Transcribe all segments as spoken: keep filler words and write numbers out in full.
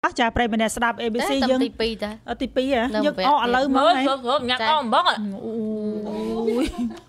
ចាប្រេមម្នាក់ស្ដាប់ a b c យើងទីពីរតាទីពីរយើងអស់ឥឡូវមកហើយញ៉ាំអស់អំបោះអូយ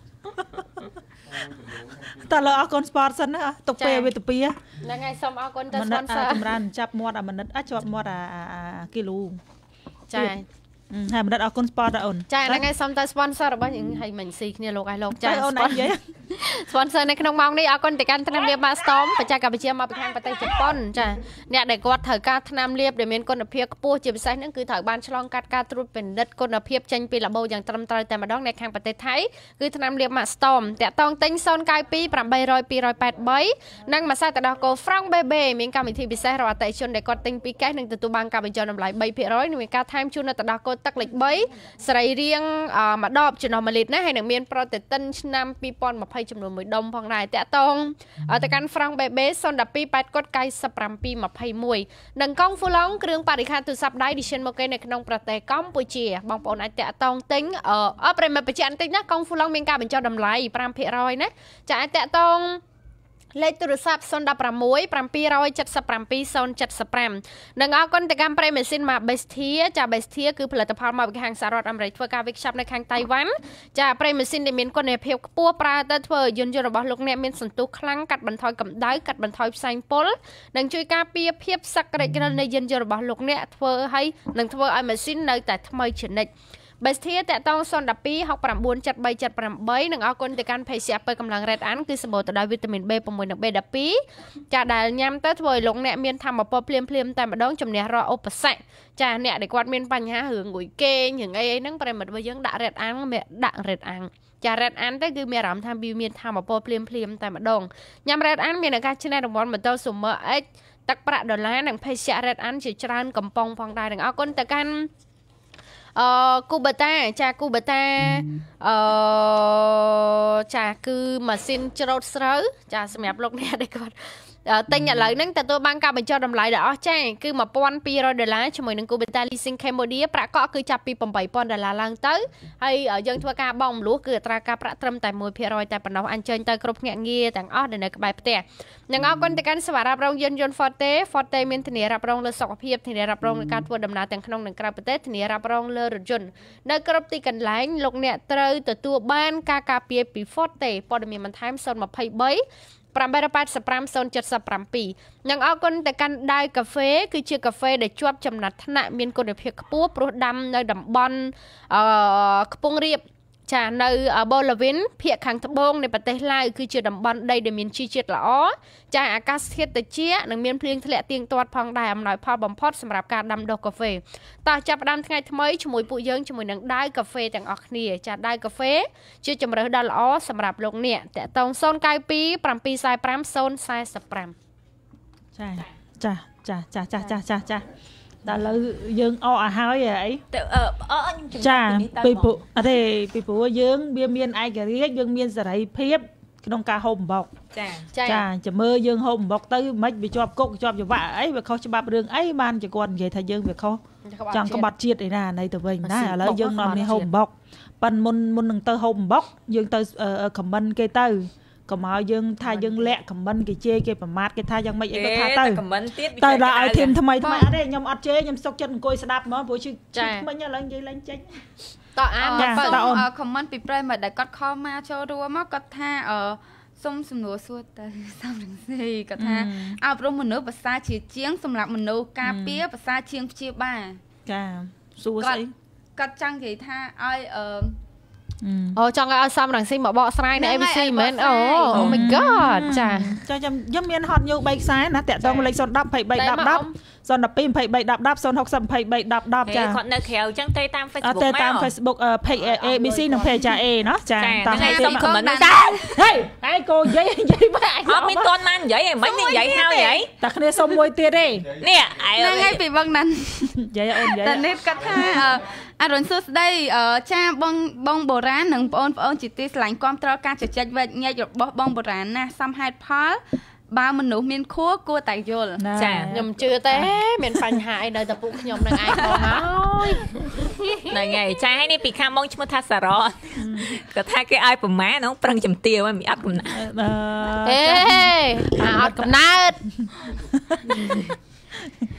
តើលើអរគុណ sponsor ណាទុកពេលវេទិពីហ្នឹងហើយសូមអរគុណទៅ sponsor ចម្រើនចាប់មាត់អាមនិតអាចជាប់មាត់អាគីឡូចាហើយមនិតអរគុណ sponsor អូនចាហ្នឹងហើយសូមទៅ sponsor របស់យើងហើយមិញស៊ីគ្នាលោកឲ្យលោកចាអូនអីនិយាយ sponsor នៅក្នុងម៉ោងនេះអរគុណទៅកាន់ថ្នាំលាប Mastom បច្ចេកវិទ្យាមកពីខាងប្រទេសជប៉ុនចាអ្នកដែលគាត់ត្រូវការថ្នាំលាបដែលមានគុណភាពខ្ពស់ជាពិសេសហ្នឹងគឺត្រូវបានឆ្លងកាត់ការត្រួតពិនិត្យគុណភាពចេញពីលាបូយ៉ាងត្រឹមត្រូវតែម្ដងនៅខាងប្រទេសថៃគឺថ្នាំលាប Mastom តាក់ទងទិញศูนย์ เก้า สอง แปด ศูนย์ ศูนย์ two แปด สามនិងម្សៅទឹកដោះគោ Frank Baby មានកម្មវិធីពិសេសរបស់អតិថិជនដែលគាត់ទិញពីរកេសនឹងទទួលបានការបញ្ចុះតម្លៃ 3% និងមានការថែមជូននៅទឹកដោះគោទឹកលេខ3សរីរាង្គមួយដបចំណុះមួយលីត្រណាហើយនឹងមានប្រូតេទីនឆ្នាំពីរពាន់ยี่สิบចំនួនមួយដុំផងដែរតាក់ទងទៅកាន់ Frank Baby ศูนย์ หนึ่ง แปด กด เก้า เจ็ด ยี่สิบ និងកង់ហ្វូឡុងគ្រឿងបរិក្ខារទូរស័ព្ទដៃ Edition មកគេនៅក្នុងប្រទេសកម្ពុជាបងប្អូនអាចតាក់ទងទិញអឺប្រិមត្តបច្ចៈបន្តិចណាកង់ហ្វូឡុងមានការបញ្ចុះតម្លៃ 5% ណាចាអាចតាក់ទងលេខទូរស័ព្ទศูนย์ หนึ่ง หก เจ็ด เจ็ด เจ็ด ศูนย์ เจ็ด ห้าនិងអរគុណទៅកាន់ប្រេម៉ាស៊ីនមក Bestia ចា Bestia គឺផលិតផលមកពីខាងសហរដ្ឋអាមេរិកធ្វើការវិកឆាប់នៅខាងតៃវ៉ាន់ចាប្រេម៉ាស៊ីនដែលមានគុណភាពខ្ពស់ប្រើទៅធ្វើយន្តយន្តរបស់លោកអ្នកមានសន្ទុះខ្លាំងកាត់បន្ថយកម្ដៅកាត់បន្ថយផ្សែងពុលនិងជួយការពារភាពសក្តិរិលនៃយន្តយន្តរបស់លោកអ្នកធ្វើឲ្យនឹងធ្វើឲ្យម៉ាស៊ីននៅតែថ្មីជានិច្ចBestia តាក់ទងศูนย์ หนึ่ง แปด หก เจ็ด เจ็ด 3 เจ็ด 8និងអរគុណទៅកាន់ភេសជ្ជៈពេលកម្លាំង Red An គឺសម្បូរទៅដោយវីតាមីន B หก និង B สิบสองចាដែលញ៉ាំទៅធ្វើឲ្យលោកអ្នកមានថាមពលភ្លាមភ្លាមតែម្ដងជំនះរាល់ឧបសគ្គចាអ្នកដែលគាត់មានបញ្ហារឿងងុយគេងរឿងអីហ្នឹងប្រិមិត្តរបស់យើងដាក់ Red An មកដាក់ Red An ចា Red An ទៅគឺមានអារម្មណ៍ថាវាមានថាមពលភ្លាមភ្លាមតែម្ដងញ៉ាំ Red An មានឱកាសឈ្នះរង្វាន់ Motor Sumer X ទឹកប្រាក់ដុល្លារនិងភេសជ្ជៈ Red An ជាច្រើនកំប៉ុងផងដែរនិងអរគុណទៅកាន់អឺគូបាតាចាគូបាតាអឺចាគឺម៉ាស៊ីនច្រូតស្រូវចាសម្រាប់លោកអ្នកដែលគាត់ទិញឥឡូវហ្នឹងទទួលបានការបញ្ចុះតម្លៃដ៏អស្ចារ្យគឺmột nghìn hai trămដុល្លារជាមួយនឹង Kubota Leasing Cambodia ប្រាក់កក់គឺចាប់ពីeight thousandដុល្លារឡើងទៅហើយយើងធ្វើការបង់មលុះគឺអត្រាការប្រាក់ត្រឹមតែ one percent តែប៉ុណ្ណោះអញ្ជើញទៅគ្រប់ភ្នាក់ងារទាំងអស់ដែលនៅក្បែរផ្ទះនិងអរគុណទៅកាន់សេវារ៉ាប់រងយន្តយន្ត Forte Forte មានធានារ៉ាប់រងលើសុខភាពធានារ៉ាប់រងលើការធ្វើដំណើរទាំងក្នុងនិងក្រៅប្រទេសធានារ៉ាប់រងលើរថយន្តនៅគ្រប់ទីកន្លែងលោកអ្នកត្រូវទទួលបានការការពារពី Forte ព័ត៌មានបន្ថែមศูนย์ two three eight 8 8 5 0 7 7និងអរគុណទៅកាន់ដាវកាហ្វេគឺជាកាហ្វេដែលជាប់ចំណាត់ថ្នាក់មានគុណភាពខ្ពស់ព្រោះដាំនៅតំបន់អឺខ្ពង់រាបចានៅបូឡាវិនភាគខាងត្បូងនៃប្រទេសឡាវគឺជាតំបន់ដីដែលមានជីជាតិល្អចាអាកាសធាតុត្រជាក់និងមានភ្លៀងធ្លាក់ទៀងទាត់ផងដែរអំណោយផលបំផុតសម្រាប់ការដាំដុះកាហ្វេតោះចាប់ផ្ដើមថ្ងៃថ្មីជាមួយពួកយើងជាមួយនឹងដាវកាហ្វេទាំងអស់គ្នាចាដាវកាហ្វេជាជម្រើសដ៏ល្អសម្រាប់លោកអ្នកតាក់ទងศูนย์ เก้า สอง เจ็ด สี่ ห้า ศูนย์ ศูนย์ สี่ ห้าចាចាចាចាចាចាចាចាដល់ឥឡូវយើងអកឲ្យហើយអីទៅអឺអខ្ញុំជំរាបពីនេះទៅពីព្រោះអត់ទេពីព្រោះយើងវាមានឯករាជ្យយើងមានសេរីភាពក្នុងការហូបអំបុកចាចាចាំមើលយើងហូបអំបុកទៅមិនវាជាប់គុកជាប់ច្រវាក់អីវាខុសច្បាប់រឿងអីបានជាគាត់និយាយថាយើងវាខុសចង់ក្បត់ជាតិឯណាណៃទៅវិញណាឥឡូវយើងនាំនេះហូបអំបុកប៉ិនមុនមុននឹងទៅហូបអំបុកយើងទៅខមមិនគេទៅកុំឲ្យយើងថាយើងលាក់ខមមិនគេជេរគេប្រមាថគេថាយ៉ាងម៉េចអីក៏ថាទៅខមមិនទៀតទៅដល់ឲ្យធីមថ្មីថ្មីអត់ទេខ្ញុំអត់ជេរខ្ញុំសុកចិត្តអង្គុយស្ដាប់ហ្មងព្រោះជិះមិញឥឡូវនិយាយឡើងចេញតោះអានមកខមមិនពីប្រិយមកដែលគាត់ខលមកចូលរួមមកគាត់ថាអឺសុំសំណួរសួរទៅសំរងស៊ីគាត់ថាអប់រំមនុស្សភាសាជាជាងសម្រាប់មនុស្សការពារភាសាជាងព្យាបាលចាសួរស្អីគាត់ចង់និយាយថាឲ្យអឺអូចង់ឲ្យសំរងស៊ីមកបកស្រាយនៅ A B C មែនអូ Oh my god ចាចាខ្ញុំខ្ញុំមានហត់ញូបីខ្សែណាតាក់ទងលេខศูนย์ หนึ่ง ศูนย์ ยี่สิบ สาม หนึ่ง ศูนย์ หนึ่ง ศูนย์ ยี่สิบ สาม หนึ่ง ศูนย์ หก ยี่สิบ ยี่สิบ สาม หนึ่ง 10ចាគាត់នៅក្រៅអញ្ចឹងទៅតាម Facebook ទៅតាម Facebook page A B C និង page A เนาะចាតាម សុំ comment តាហេហើយកូននិយាយនិយាយបែបអត់មានតន់បាននិយាយឯងមិននិយាយហើយហីតែគ្នាសុំមួយទៀតទេនេះហ្នឹងហើយពីបងណាន់និយាយអូននិយាយតែនេះគាត់ថាអរុនសួស្ដីចាបងបងបុរាណនិងបងប្អូនជាទីស្រឡាញ់គាំទ្រការជជែកវែកញែករបស់បងបុរាណណាសំហេតុផលបើមនុស្សមានខួរគួរតែយល់ចាខ្ញុំជឿទេមានបញ្ហាអីនៅតែពួកខ្ញុំនឹងឯងផងហើយហ្នឹងហើយចាហើយនេះពីខាងបងឈ្មោះថាសារ៉តគាត់ថាគេឲ្យប្រមាណហ្នឹងប្រឹងជំទាវមិនអត់កំណើតអេអត់កំណើត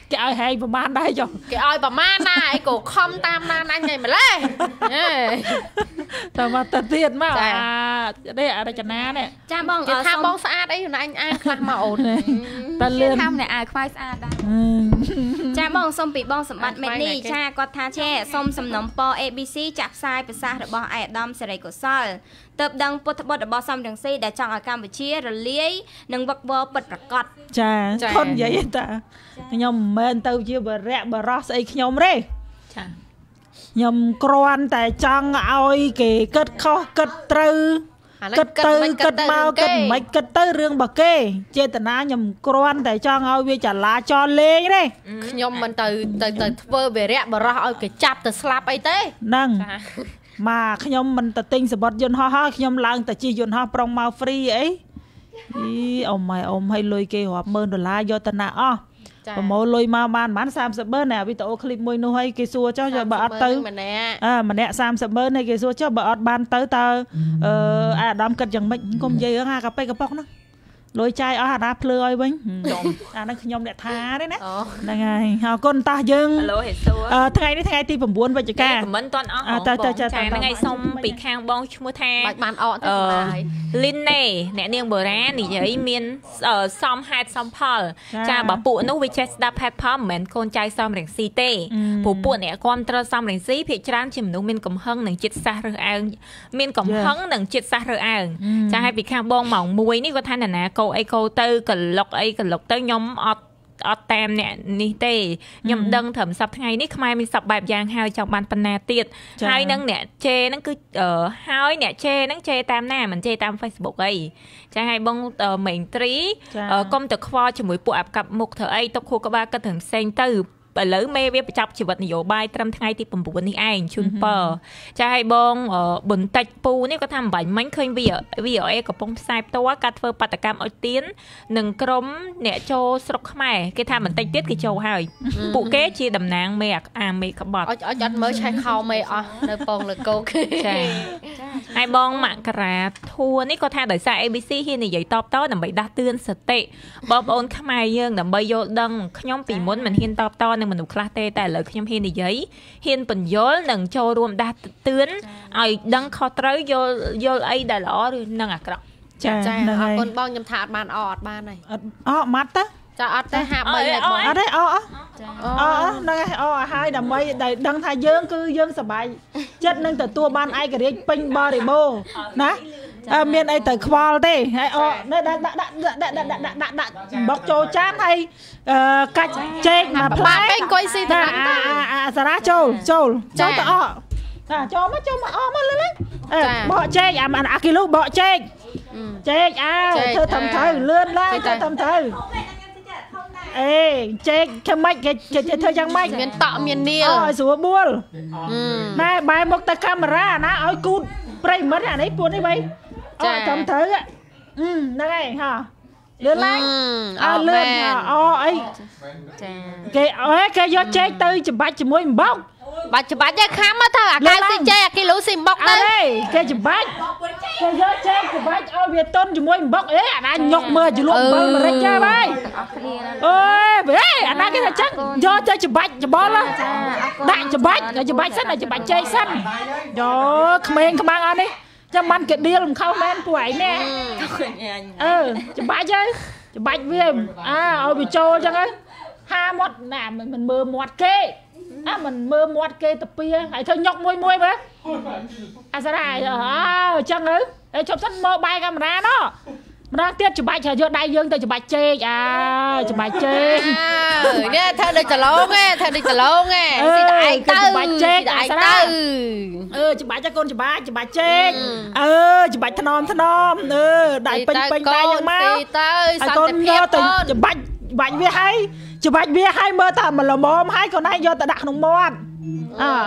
គេឲ្យហែងប្រមាណដែរចុះគេឲ្យប្រមាណណាអីក៏ខំតាមណាអញឯម្លេះតែមកទៅទៀតមកអានេះអរចនានេះចាបងគេថាបងស្អាតអីអញអានខ្លះមកអូនតែលឿនថាម្នាក់អាយខ្វាយស្អាតដែរចាបងសុំពីបងសម្បត្តិមេនីចាគាត់ថាចេះសុំសំណុំពរ A B C ចាក់ផ្សាយប្រសាសន៍របស់ឯកឧត្តមសេរីកុសលទើបដឹងពុទ្ធបុត្ររបស់សំរងស៊ីដែលចង់ឲ្យកម្ពុជារលាយនិងវឹកវរពិតប្រាកដចាធន់និយាយតាខ្ញុំមិនមែនទៅជាបរិយបរោះស្អីខ្ញុំទេចាខ្ញុំគ្រាន់តែចង់ឲ្យគេគិតខុសគិតត្រូវគិតទៅគិតមកគិតមិនគិតទៅរឿងរបស់គេចេតនាខ្ញុំគ្រាន់តែចង់ឲ្យវាចលាចលលេងទេខ្ញុំមិនទៅទៅទៅធ្វើវិរៈបរោះឲ្យគេចាប់ទៅស្លាប់អីទេហ្នឹងមកខ្ញុំមិនទៅទិញសបុតយន្តហោះហើយខ្ញុំឡើងទៅជិះយន្តហោះប្រុងមក free អីអីអ៊ំម៉ែអ៊ំឲ្យលុយគេរាប់ម៉ឺនដុល្លារយកទៅណាអស់ប្រមូលលុយមកបានប្រហែលសាមសិបម៉ឺនណាវីដេអូឃ្លីបមួយនោះឲ្យគេសួរចុះបើអត់ទៅអើម្នាក់សាមសិបម៉ឺនឲ្យគេសួរចុះបើអត់បានទៅតើអឺអាដាមគិតយ៉ាងម៉េចកុំនិយាយរឿងអាកាប៉េកប៉ុកហ្នឹងលុយចាយអស់អាណាភ្លឺឲ្យវិញអាហ្នឹងខ្ញុំអ្នកថាទេណាហ្នឹងហើយអរគុណតាស់យើងថ្ងៃនេះថ្ងៃទី9វិច្ឆិកាខមមិនតាន់អស់បងចាថ្ងៃសុំពីខាងបងឈ្មោះថាបានអត់ទៅហើយលីនណេអ្នកនាងបូរ៉ានិយាយមានសំហេតុសំផលចាបើពួកនោះវាចេះស្ដាប់ហេតុផលមិនមែនកូនចៅសំរងស៊ីទេព្រោះពួកអ្នកគ្រប់ត្រសំរងស៊ីភាគច្រើនជាមនុស្សមានកំហឹងនិងចិត្តសាសរើសអើងមានកំហឹងនិងចិត្តសាសរើសអើងចាហើយពីខាងបងម៉ោងមួយនេះគាត់ថាណាណាកោអីកោទៅកលុកអីកលុកទៅខ្ញុំអត់អត់តាមអ្នកនេះទេខ្ញុំដឹងត្រឹមសប្តាហ៍ថ្ងៃនេះខ្មែរមានសពបែបយ៉ាងហើយចង់បានបណ្ណាទៀតហើយនឹងអ្នកជេហ្នឹងគឺហើយអ្នកជេហ្នឹងជេតាមណាមិនជេតាម Facebook អីចាហើយបងមេងត្រីកុំទៅខ្វល់ជាមួយពួកអាប់កាប់មុខធ្វើអីតុកខួរក្បាលគិតถึงផ្សេងទៅឥឡូវមេវាបញ្ចប់ជីវិតនយោបាយត្រឹមថ្ងៃទី9នេះឯងជូនពរចាឲ្យបងបន្តិចពូនេះគាត់ថាមិនបាញ់មិញឃើញ វី អូ អេ កំពុងផ្សាយផ្ទាល់ការធ្វើបាតកម្មអុចទៀននិងក្រុមអ្នកចូលស្រុកខ្មែរគេថាបន្តិចទៀតគេចូលហើយពួកគេជាតំណាងមេអាមេក្បត់អុចអុចអត់មើលឆេះខោមេអស់នៅពងលើកោកចាហើយបងមករាធួនេះគាត់ថាដោយសារ A B C ហ៊ាននិយាយតបតដើម្បីដាស់តឿនសតិបងប្អូនខ្មែរយើងដើម្បីយល់ដឹងខ្ញុំពីមុនមិនហ៊ានតបតនឹងមនុស្សខ្លះទេតែឥឡូវខ្ញុំហ៊ាននិយាយហ៊ានបញ្យល់និងចូលរួមដាស់តឿនឲ្យដឹងខុសត្រូវយល់យល់អីដែលល្អឬនឹងអាក្រក់ចាចាអរគុណបងខ្ញុំថាអត់បានអអត់បានហើយអត់អម៉ាត់ទៅចាអត់ទេហាបីលេខបងអត់ទេអអអហ្នឹងហើយអហើយដើម្បីដែលដឹងថាយើងគឺយើងសប្បាយចិត្តនឹងទទួលបានឯករាជ្យពេញបរិបូរណ៍ណាអើមានអីទៅខ្វល់ទេហើយអនៅដាក់ដាក់ដាក់ដាក់ដាក់ដាក់ដាក់ដាក់បុកចូលចានហើយកាច់ចេកមកផ្លែពេញអង្គុយស៊ីទៅអាសារ៉ាចូលចូលចូលទៅអចាចូលមកចូលមកអមកលើលេបកចេកអាអាគីឡូបកចេកចេកអើធ្វើត្រឹមត្រូវលឿនឡើងធ្វើត្រឹមត្រូវអេចេកធ្វើម៉េចគេធ្វើយ៉ាងម៉េចមានតក់មាននាលឲ្យស្រួលបួលណែបែរមុខទៅកាមេរ៉ាណាឲ្យគូតប្រិមិត្តអានេះពួននេះបីអត់ត្រឹមត្រូវហ្នឹងហើយហ៎លឿនឡើងអើលឿនអអីចាគេអេគេយកចេកទៅច្បាច់ជាមួយអំបោកបាច់ច្បាច់ឯខាំមកទៅអាកៅស៊ីចេកអាគីឡូស៊ីបុកទៅអេគេច្បាច់គេយកចេកច្បាច់ឲ្យវាតុនជាមួយអំបុកអេអាណាញុកមើលជ្រលក់មើលម្រេចចាបាយអូយអេអាណាគេថាចឹងយកទៅច្បាច់ច្បល់ដាក់ច្បាច់ច្បាច់សិនឲ្យច្បាច់ចេកសិនយកក្មេងខ្មាំងអត់នេះចាំបានគេដៀលមិនខុសមែនពួកឯងណាអឺច្បាច់ទៅច្បាច់វាអើឲ្យវាចូលចឹងទៅហាមាត់ណាមិនមើលមាត់គេអាមិនមើលមាត់គេទៅពីហើយធ្វើញុកមួយមួយមើលអាសារ៉ាអើចឹងទៅជប់សិនមកបាយកាមេរ៉ាណោះម្ដងទៀតច្បាច់យកដៃយើងទៅច្បាច់ចេកអើច្បាច់ចេកនេះធ្វើដូចចលងឯងធ្វើដូចចលងឯងស៊ីតែឯងទៅច្បាច់ចេកឯងទៅអឺច្បាច់តែកូនច្បាច់ច្បាច់ចេកអឺច្បាច់ថ្នមថ្នមអឺដៃពេញពេញដៃយ៉ាងមកស៊ីទៅសន្តិភាពទៅច្បាច់ច្បាច់វាហើយច្បាច់វាហើយមើលតែមកល្មមហើយកូនឯងយកទៅដាក់ក្នុងមាត់អើ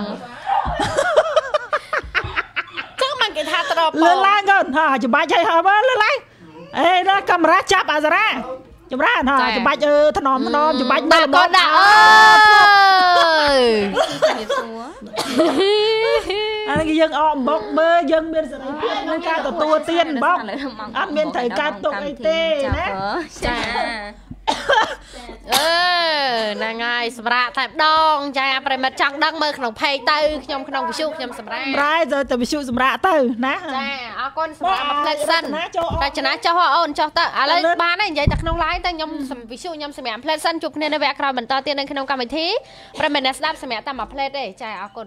ចឹងមិនគេថាត្រពលឿនឡើងកូនហាច្បាច់ហើយហើយមើលលឿនឡើងអេណាកាមេរ៉ាចាប់អាសារ៉ាចម្រើនហាច្បាច់អឺថ្នមថ្នមច្បាច់ដល់កូនដាក់អើយអានេះយើងអកអំបុកមើលយើងមានសេរីភាពក្នុងការទទួលទានអំបុកអត់មានត្រូវការទុកអីទេណាចាអឺហ្នឹងហើយសម្រាប់តែម្ដងចាប្រិមិត្តចង់ដឹងមើលក្នុងផេកទៅខ្ញុំក្នុងវិសុខ្ញុំសម្រាប់សម្រាប់ទៅទៅវិសុសម្រាប់ទៅណាចាអរគុណសម្រាប់មកផ្លេតសិនតែចំណាចុះអូនចុះទៅឥឡូវបានហើយនិយាយតែក្នុង live ទៅខ្ញុំវិសុខ្ញុំសម្រាប់ផ្លេតសិនជួបគ្នានៅវគ្គក្រោយបន្តទៀតនៅក្នុងកម្មវិធីប្រិមិត្តអ្នកស្ដាប់សម្រាប់តែមកផ្លេតទេចាអរគុណ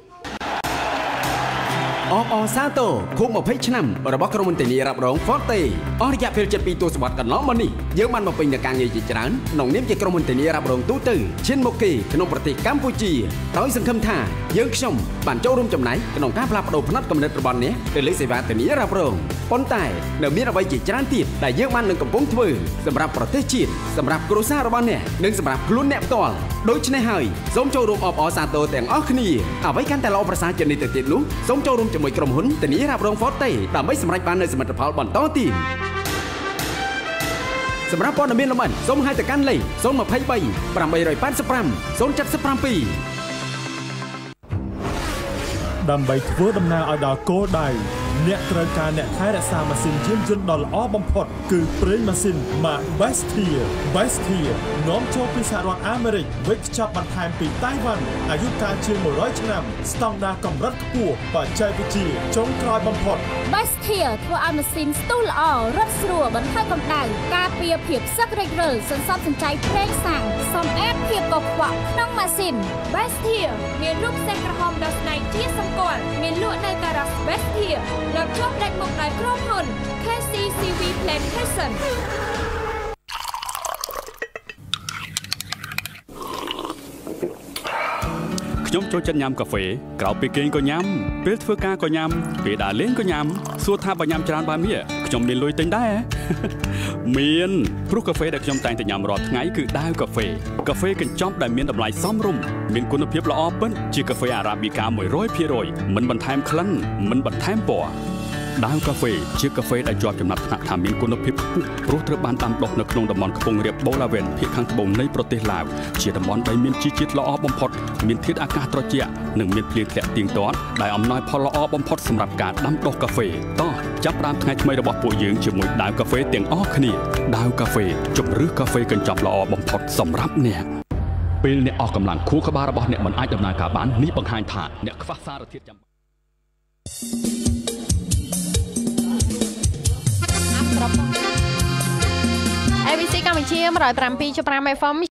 អបអសាទរខួបยี่สิบឆ្នាំរបស់ក្រុមហ៊ុនធានារ៉ាប់រង Forte អស់រយៈពេលជិតពីរទសវត្សរ៍កន្លងមកនេះយើងបានបំពេញនូវការងារជាច្រើនក្នុងនាមជាក្រុមហ៊ុនធានារ៉ាប់រងទូទៅឈានមុខគេក្នុងប្រទេសកម្ពុជាដោយសង្ឃឹមថាយើងខ្ញុំបានចូលរួមចំណែកក្នុងការផ្លាស់ប្ដូរផ្នត់គំនិតរបស់អ្នកទៅលើសេវាធានារ៉ាប់រងប៉ុន្តែនៅមានអ្វីជាច្រើនទៀតដែលយើងបាននឹងកំពុងធ្វើសម្រាប់ប្រទេសជាតិសម្រាប់គ្រួសាររបស់អ្នកនិងសម្រាប់ខ្លួនអ្នកផ្ទាល់ដូច្នេះហើយសូមចូលរួមអបអរសាទរទាំងអស់គ្នាអ្វីកាន់តែល្អប្រសើរជាងនេះទៅទៀតនោះសូមចូលរួមជាមួយក្រុមហ៊ុនធានារ៉ាប់រង Forte ដើម្បីសម្រេចបាននូវសមិទ្ធផលបន្តទៀតសម្រាប់ព័ត៌មានលម្អិតសូមហៅទៅកាន់លេខศูนย์ ยี่สิบสาม แปด แปด ห้า ศูนย์ เจ็ด เจ็ด เจ็ดដើម្បីធ្វើដំណើរឲ្យដល់គោលដៅអ្នកត្រូវការអ្នកថែរក្សាម៉ាស៊ីនយានយន្តដ៏ល្អបំផុតគឺប្រេងម៉ាស៊ីន Bestia Bestia នាំចូលពីសហរដ្ឋអាមេរិកវេចខ្ចប់បន្ថែមពីតៃវ៉ាន់អាយុកាលជាងmột trămឆ្នាំស្តង់ដារកម្រិតខ្ពស់បច្ចេកវិទ្យាចុងក្រោយបំផុត Bestia ធ្វើឲ្យម៉ាស៊ីនស្ទុះល្អរត់ស្រួលបន្ថយកម្ដៅការពារភាពសឹករិចរិលសន្សំសំចៃប្រេងសាំងសម្អាតភាពកខ្វក់ក្នុងម៉ាស៊ីន Bestia មានរូបផ្សេងក្រហមដ៏ស្នៃជាសម្គាល់មានលក់នៅការ៉ាស Bestia លើកជាប់ដាច់មុខដោយក្រុមហ៊ុន เค ซี ซี วี Plantation ខ្ញុំចូលចិត្តញ៉ាំកាហ្វេក្រៅពីគេងក៏ញ៉ាំពេលធ្វើការក៏ញ៉ាំពេលដើរលេងក៏ញ៉ាំសួរថាបើញ៉ាំច្រើនបែបនេះខ្ញុំមានលុយទិញដែរមានព្រោះកាហ្វេដែលខ្ញុំតែងតែញ៉ាំរាល់ថ្ងៃគឺដាវកាហ្វេកាហ្វេកញ្ចប់ដែលមានតម្លៃសមរម្យមានគុណភាពល្អពិតជាកាហ្វេអារ៉ាប៊ីកា một trămភាគរយ មិនបន្ថែមក្លិនមិនបន្ថែមពណ៌ដាវកាហ្វេជាកាហ្វេដែលជាប់ចំណាត់ថ្នាក់ថាមានគុណភាពខ្ពស់ព្រោះត្រូវបានដាំដុះនៅក្នុងតំបន់ខ្ពង់រាបបូឡាវិនភាគខាងត្បូងនៃប្រទេសឡាវជាតំបន់ដែលមានជីជាតិល្អបំផុតមានធាតុអាកាសត្រជាក់និងមានភ្លៀងធ្លាក់ទៀងទាត់ដែលអំណោយផលល្អបំផុតសម្រាប់ការដាំដុះកាហ្វេតោះចាប់ផ្ដើមថ្ងៃថ្មីរបស់ពួកយើងជាមួយដាវកាហ្វេទាំងអស់គ្នាដាវកាហ្វេជម្រើសកាហ្វេកញ្ចប់ល្អបំផុតសម្រាប់អ្នកពេលអ្នកអស់កម្លាំងខួរក្បាលរបស់អ្នកមិនអាចដំណើរការបាននេះបង្ហាញថាអ្នកខ្វះសារធាតុចាំបាច់เอ วี ซี កម្ពុជា một trăm bảy mươi hai จุดห้า เอฟ เอ็ม